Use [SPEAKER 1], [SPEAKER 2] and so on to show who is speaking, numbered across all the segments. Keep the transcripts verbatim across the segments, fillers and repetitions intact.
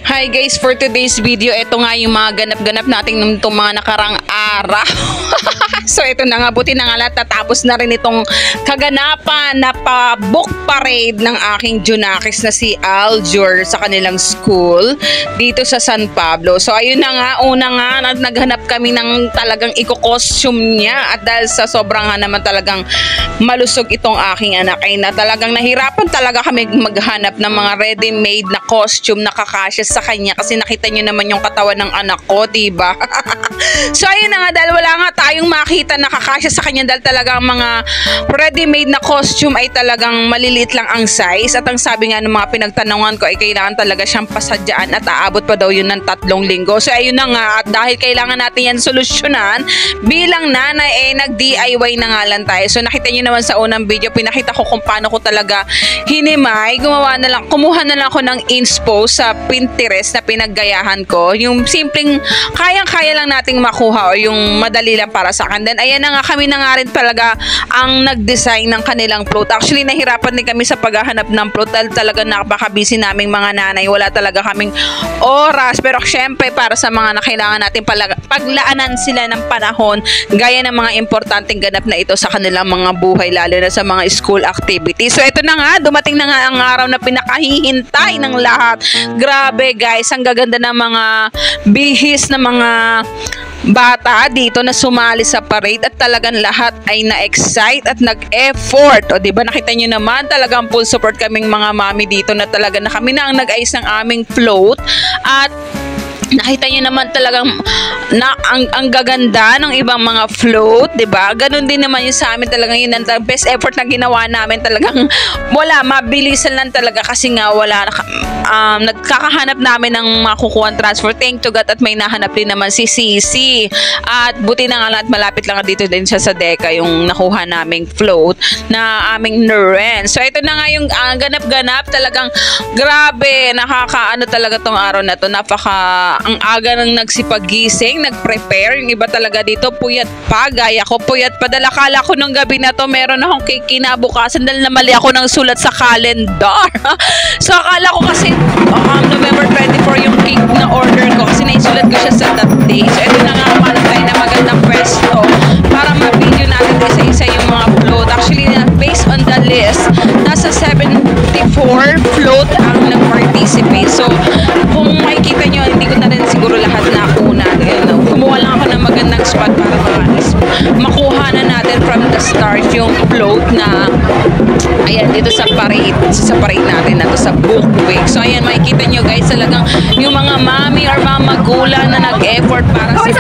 [SPEAKER 1] Hi guys, for today's video, ito nga yung mga ganap-ganap natin nung itong mga nakarang araw. So ito na nga, buti na nga lahat, tatapos na rin itong kaganapan na pa-book parade ng aking Junakis na si Aljur sa kanilang school dito sa San Pablo. So ayun na nga, una nga, naghanap kami ng talagang iko-costume niya, at dahil sa sobrang nga naman talagang malusog itong aking anak ay na talagang nahirapan talaga kami maghanap ng mga ready-made na costume na kakasya sa kanya, kasi nakita nyo naman yung katawan ng anak ko, diba? So ayun na nga, dahil wala nga tayong makita na kakasya sa kanya, dahil talagang mga ready-made na costume ay talagang maliliit lang ang size, at ang sabi nga ng mga pinagtanungan ko ay kailangan talaga siyang pasadyaan at aabot pa daw yun ng tatlong linggo. So ayun na nga, at dahil kailangan natin yan solusyonan bilang nanay, eh nag-D I Y na nga lang tayo. So nakita nyo naman sa unang video, pinakita ko kung paano ko talaga hinimay, gumawa na lang, kumuha na lang ako ng inspo sa Pinterest na pinaggayahan ko, yung simpleng kayang-kaya lang nating makuha o yung madali lang para sa akin. Then ayan na nga, kami na nga rin talaga ang nag-design ng kanilang float. Actually nahirapan din kami sa paghahanap ng float dahil talaga napaka-busy naming mga nanay, wala talaga kaming oras, pero syempre para sa mga nakailangan natin paglaanan sila ng panahon gaya ng mga importanteng ganap na ito sa kanilang mga buhay, lalo na sa mga school activities. So ito na nga, dumating na nga ang araw na pinakahihintay ng lahat. Grabe guys, ang gaganda ng mga bihis na mga bata dito na sumali sa parade, at talagang lahat ay na-excite at nag-effort. O diba, nakita nyo naman, talagang full support kaming mga mami dito na talaga na kami na ang nag-ayos ng aming float, at nakita niyo naman talagang na ang, ang gaganda ng ibang mga float, 'di ba? Ganun din naman yung sa amin, talagang yun ang best effort na ginawa namin. Talagang wala, mabilisan lang talaga kasi nga wala um, nagkakahanap namin ng makukuha transfer. Thank to God, at may nahanap din naman si Sisi. At buti na nga lang at malapit lang dito din siya sa Deka yung nakuha naming float na aming naren. So ito na nga yung uh, ganap-ganap, talagang grabe, nakakaano talaga tong araw na to. Napaka ang aga nang nagsipagising, nag-prepare. Yung iba talaga dito, puyat pa. Gaya ko, puyat pa. Dahil akala ko nung gabi na to, meron akong kinabukasan dahil namali ako ng sulat sa calendar. So, akala ko kasi um, November twenty-four yung cake na order ko, kasi naisulat ko siya sa that day. So, ito na nga, malam tayo na magandang pwesto para ma-video natin isa-isa yung mga float. Actually, based on the list, nasa seventy-four float ang nag-participate. So, kung makikita nyo, hindi ko na rin siguro lahat na kuna. Kumuha lang ako ng magandang spot para makuha na natin from the start yung float na ayan, dito sa parade, sa parade natin na to sa book week. So ayan, makikita nyo guys, talagang yung mga mami or mga magulang na nag-effort para sa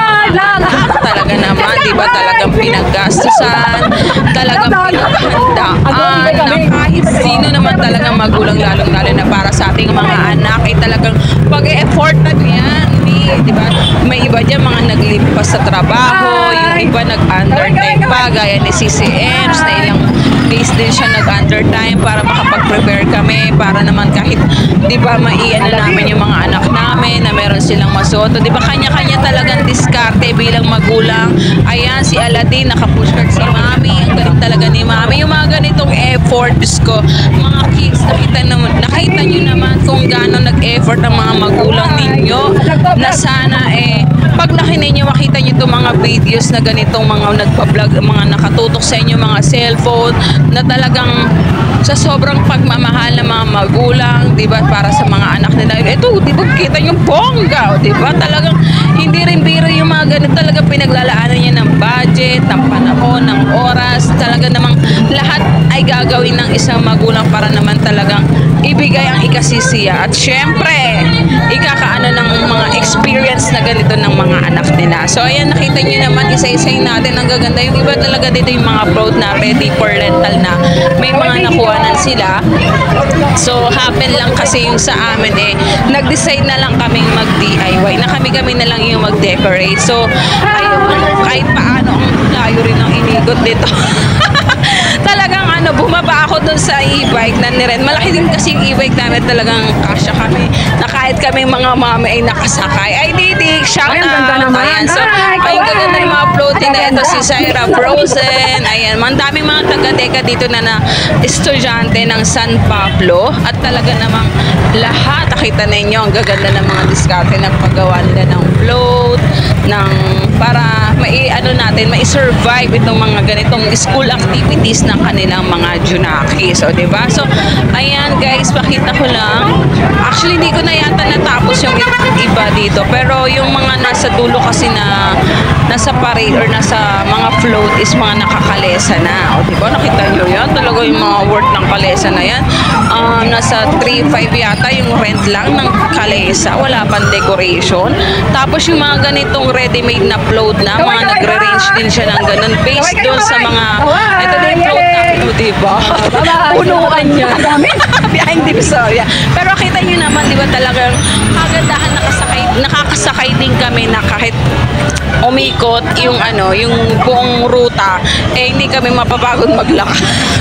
[SPEAKER 1] talaga naman, diba, talagang pinaggastusan, talagang pinaghandaan na kahit sino naman talagang magulang, lalong-lalo na para sa ating mga anak, ay talagang pag-effort na yan. Diba? May iba dyan mga naglimpas sa trabaho, yung iba nag-undertime pa, gaya ni C C M, na ilang days din siya nag-undertime para makapag-prepare kami, para naman kahit, diba, maiyan na namin yung mga anak namin na meron silang masuot. Diba, kanya-kanya talagang diskarte bilang magulang. Ayan, si Aladdin, nakapushcart si Mami, ang galing talaga ni Mami. Yung mga ganitong effort, ko, mga kids, nakita, naman, nakita nyo naman kung gaano nag-effort ang mga magulang ninyo, na sana eh paglaki ninyo makita nyo itong mga videos na ganitong mga nagpa-vlog, mga nakatutok sa inyo mga cellphone, na talagang sa sobrang pagmamahal ng mga magulang, diba, para sa mga anak nila. Ito, diba, kita nyo bongga, diba, talagang hindi rin biro yung mga ganito, talaga pinaglalaanan niya ng budget, ng panahon, ng oras, talaga namang lahat ay gagawin ng isang magulang para naman talagang ibigay ang ikasisiya, at syempre ikakaano ng mga experience na ganito ng mga anak nila. So ayan, nakita nyo naman, isa-isay natin, ang gaganda. Yung iba talaga dito yung mga float na ready for rental na may mga nakuhanan sila. So happen lang kasi yung sa amin eh, nag-decide na lang kaming mag-D I Y, na kami-kami na lang yung mag-decorate. So ayun, kahit paano ang layo rin ang inigot dito. Talagang ano, bumaba ako dun sa e-bike na niren. Malaki din kasi yung e-bike namin, talagang kasya kami, na kahit kami mga mami ay nakasakay. Ay di, Patrick, shout
[SPEAKER 2] Ay, ang
[SPEAKER 1] out.
[SPEAKER 2] ganda naman.
[SPEAKER 1] Ayan, so,
[SPEAKER 2] Hi,
[SPEAKER 1] ay,
[SPEAKER 2] Kawai.
[SPEAKER 1] gaganda ng mga floating na ito, si
[SPEAKER 2] Ganda.
[SPEAKER 1] Syra Frozen. Ayan, ang daming mga taga-teka dito na na estudyante ng San Pablo. At talaga namang lahat, nakita ninyo, ang gaganda ng mga diskarte ng paggawa nila ng float, ng para mai ano natin, mai-survive itong mga ganitong school activities ng kanilang mga junaki. So, di ba? So, ayan guys, pakita ko lang. Actually, hindi ko na yata natapos yung iba dito. Pero yung mga nasa dulo kasi na nasa parade or nasa mga float is mga nakakalesa na. O, di ba? Nakita nyo yan? Talaga yung mga worth ng kalesa na yan. Um, nasa three five yata yung rent lang ng kalesa. Wala pang decoration. Tapos yung mga ganitong ready-made na float na, mga nagre-range din siya ng ganun based doon sa mga, ito din yung float natin, o, diba? Punuan niya. Behind Divisoria. Pero kita nyo naman, di ba talagang kagandahan nakasakay, nakakasakay din kami na kahit umikot yung ano, yung buong ruta, eh hindi kami mapapagod maglakad.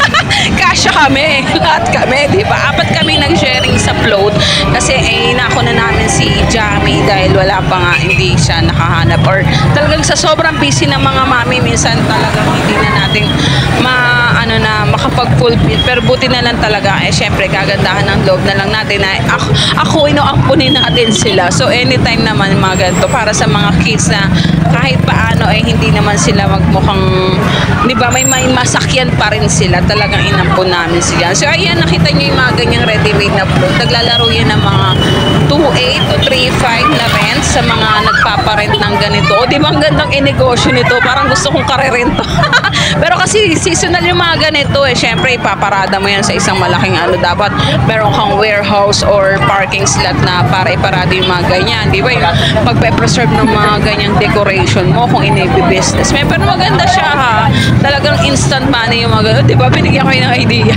[SPEAKER 1] Kasya kami, lahat kami, di ba? Apat kami nag-sharing sa float kasi eh inako na namin si Jamie dahil wala pa nga, hindi siya nakahanap or talagang sa sobrang busy ng mga mami, minsan talagang hindi na natin ma, ano na, makapag-fulfill. Pero buti na lang talaga, eh syempre kagandahan ng loob na lang natin na ako, ako inoampunin natin sila. So anytime naman mga ganito para sa mga kids na kahit paano ay eh, hindi naman sila magmukhang, di ba, may, may masakyan pa rin sila, talagang inampun namin sila. So ayan, nakita nyo yung mga ganyang ready-made na float. Naglalaro yan ng mga two eight to three five na rent sa mga nagpaparent ng ganito. O di ba ang gandang inegosyo nito, parang gusto kong karerento. Pero kasi seasonal yung mga ganito eh, syempre ipaparada mo yan sa isang malaking ano, dapat meron kang warehouse or parking slot na para iparada yung mga ganyan, di ba, yung pagpe-preserve ng mga ganyang decoration mo kung inibi-business. May pero maganda siya ha, talagang instant money yung mga ganito, di ba, binigyan ko yun ng idea.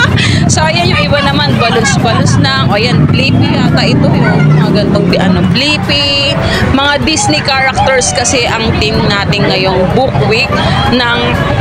[SPEAKER 1] So ayan yung iba naman, balons-balons na, o ayan, Blippi yata ito yung mga gantong ano, Blippi, mga Disney characters kasi ang team natin ngayong book week ng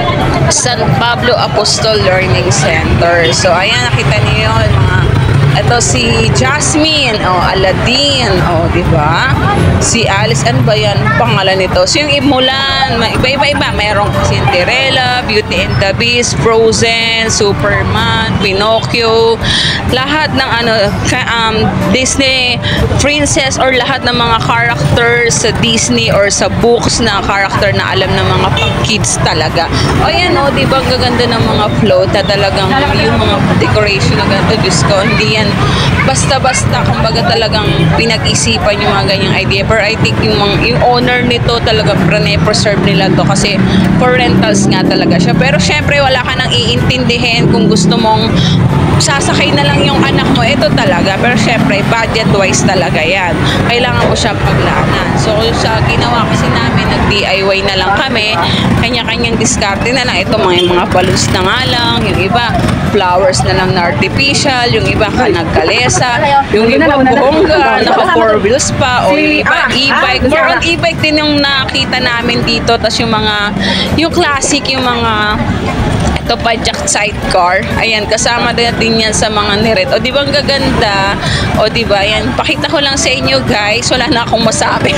[SPEAKER 1] San Pablo Apostol Learning Center. So ayan, nakita niyo yung mga, ito si Jasmine, oh, Aladdin, oh, di ba? Si Alice, ano ba yan? Pangalan nito. So yung Mulan, iba-iba-iba. Merong Cinderella, Beauty and the Beast, Frozen, Superman, Pinocchio, lahat ng ano, um, Disney princess or lahat ng mga characters sa Disney or sa books na character na alam ng mga kids talaga. O yan, oh, di ba? Ang gaganda ng mga float na talagang yung mga decoration na ganito, Diyos ko, hindi yan basta-basta, kumbaga talagang pinag-isipan yung mga ganyang idea. Pero I think yung, yung owner nito talaga pre-preserve nila to kasi for rentals nga talaga siya. Pero syempre wala ka nang iintindihin kung gusto mong sasakay na lang yung anak mo, ito talaga. Pero syempre budget wise talaga yan, kailangan mo siya paglaanan. So sa ginawa kasi namin, nag-D I Y na lang kami, kanya-kanyang diskarte na lang. Ito mga, mga balloons na nga lang, yung iba flowers na lang na artificial, yung iba ka nagkalesa, yung iba buhongga, naka four wheels pa, o yung iba e-bike. More on e-bike din yung nakita namin dito. Tapos yung mga, yung classic, yung mga ito pa, jack sidecar. Ayan, kasama din yan sa mga niret. O, di ba ang gaganda? O, di ba? Yan, pakita ko lang sa inyo, guys. Wala na akong masabi.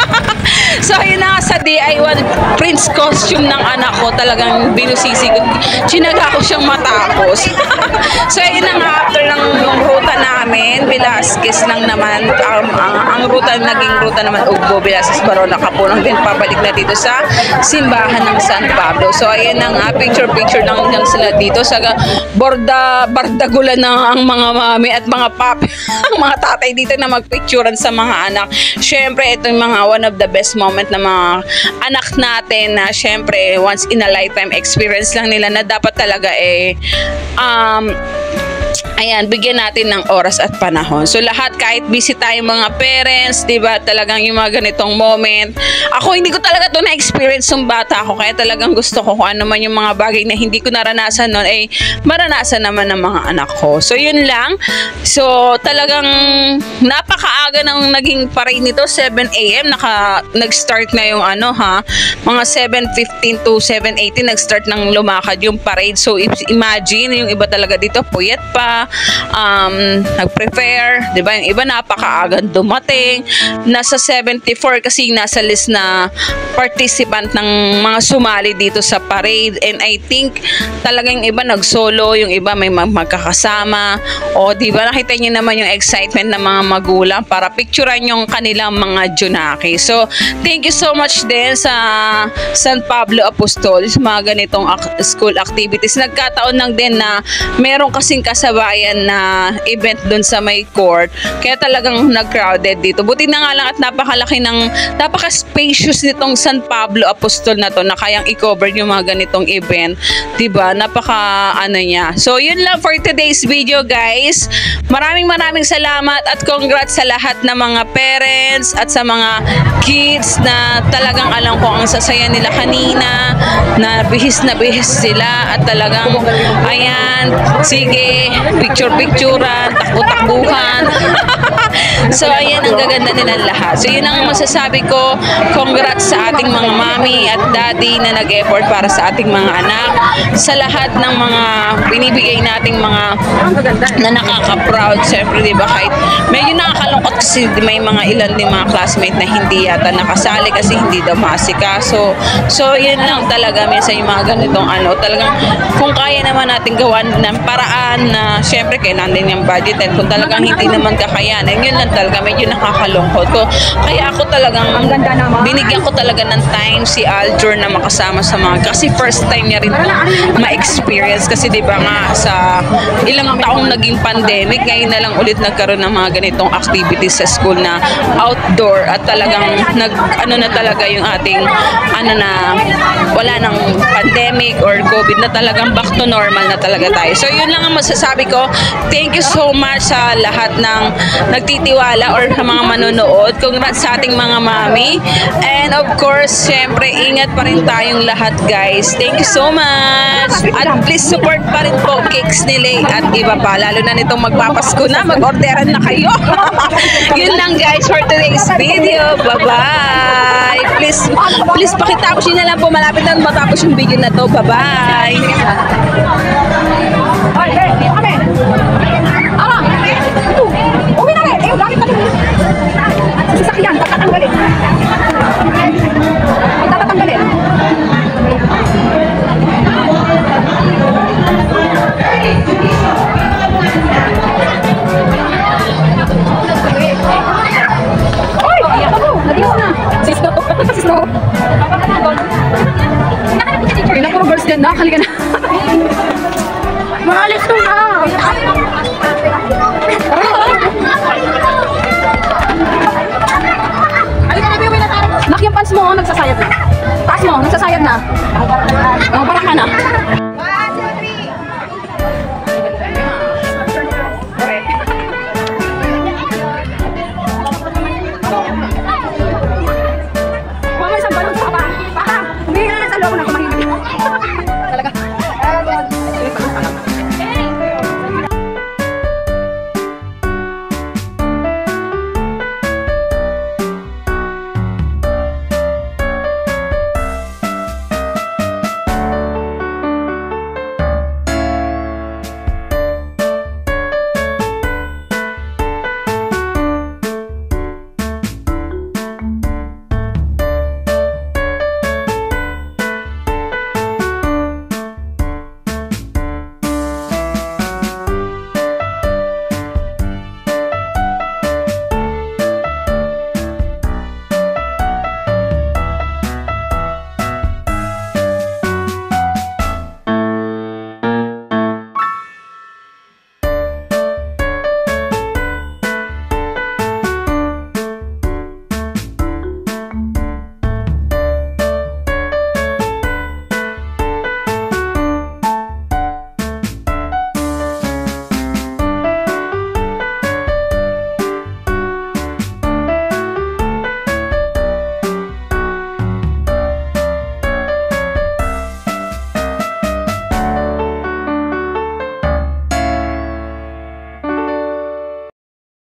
[SPEAKER 1] So, yun na sa D I Y Prince costume ng anak ko. Talagang binusisi ko. Chinaga ko siyang matapos. So, yun na nga, after ng ruta namin, Velasquez lang naman. Um, ang, ang ruta, naging ruta naman, Ugbo, Velasquez, Barona, Kapunong. Din pabalik na dito sa simbahan ng San Pablo. So, ayan na nga, picture-picture lang lang sila dito sa borda, bardagulan ng ang mga mami at mga papi, ang mga tatay dito na magpicturean sa mga anak. Syempre, ito yung mga one of the best moment na mga anak natin na syempre once in a lifetime experience lang nila na dapat talaga eh um ayan, bigyan natin ng oras at panahon. So lahat, kahit busy tayong mga parents, diba, talagang yung mga ganitong moment. Ako, hindi ko talaga to na-experience yung bata ako, kaya talagang gusto ko kung ano man yung mga bagay na hindi ko naranasan noon, eh, maranasan naman ng mga anak ko. So yun lang. So talagang napakaaga ng naging parade nito, seven A M Naka, nag-start na yung ano ha, mga seven fifteen to seven eighteen nag-start ng lumakad yung parade. So if, imagine, yung iba talaga dito, puyat pa, um, nag-prepare, di ba? Yung iba napakaagang dumating. Nasa seventy-four kasi nasa list na participant ng mga sumali dito sa parade. And I think talagang yung iba nag-solo, yung iba may mag magkakasama. O di ba nakita niyo naman yung excitement ng mga magulang para picturean yung kanilang mga Junaki. So, thank you so much din sa San Pablo Apostol, mga ganitong ak school activities. Nagkataon lang din na meron kasing kasabayan na event dun sa may court. Kaya talagang nag-crowded dito. Buti na nga lang at napakalaki ng, napaka-spacious nitong San Pablo Apostol na to na kayang i-cover yung mga ganitong event. Diba? Napaka ano niya. So, yun lang for today's video, guys. Maraming maraming salamat at congrats sa lahat ng mga parents at sa mga kids na talagang alam ko ang sasaya nila kanina, na bihis na bihis sila at talagang ayan, sige, picture-picturan, takbo-takbuhan. So, ayan ang gaganda nilang lahat. So, yun ang masasabi ko. Congrats sa ating mga mami at daddy na nag-effort para sa ating mga anak. Sa lahat ng mga binibigay nating mga na nakaka-proud. Siyempre, di ba, kahit medyo nakakalungkot kasi may mga ilan din mga classmate na hindi yata nakasali kasi hindi daw masikaso. So, yun lang talaga. Minsan yung mga ganitong ano, talagang kung kaya naman natin gawan ng paraan na siyempre kailangan din yung budget at kung talagang hindi naman kakayanin, yun lang talaga, medyo nakakalungkot ko. Kaya ako talagang, binigyan ko talaga ng time si Aljur na makasama sa mga, kasi first time niya rin ma-experience kasi di ba nga sa ilang taong naging pandemic, ngayon na lang ulit nagkaroon ng mga ganitong activities sa school na outdoor at talagang nag, ano na talaga yung ating, ano na, wala nang pandemic or COVID na talagang back to normal na talaga tayo. So yun lang ang masasabi ko. Thank you so much sa lahat ng nagtitiwala or sa mga manonood. Congrats sa ating mga mami. And of course, syempre, ingat pa rin tayong lahat, guys. Thank you so much. At please support pa rin po Cakes ni Lay at iba pa. Lalo na nitong magpapasko na, mag-orderan na kayo. Yun lang, guys, for today's video. Bye-bye. Please, please pakitapos yun na lang po. Malapit na matapos yung video na to. Bye-bye.
[SPEAKER 2] Sasakyan, pagtatanggalin. Pagtatanggalin. Oy! Nadiyo na. Sisto. Sisto. Ilang puro girls dyan na. Halika na.